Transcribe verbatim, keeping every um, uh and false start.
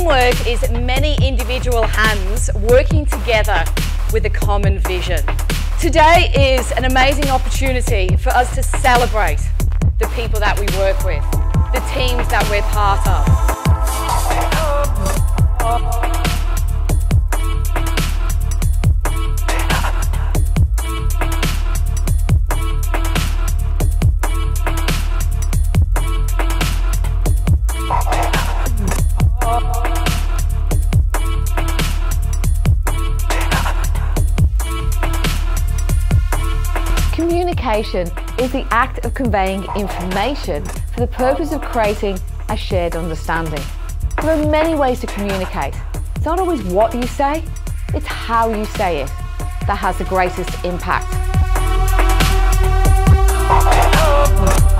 Teamwork is many individual hands working together with a common vision. Today is an amazing opportunity for us to celebrate the people that we work with, the teams that we're part of. Communication is the act of conveying information for the purpose of creating a shared understanding. There are many ways to communicate. It's not always what you say, it's how you say it that has the greatest impact.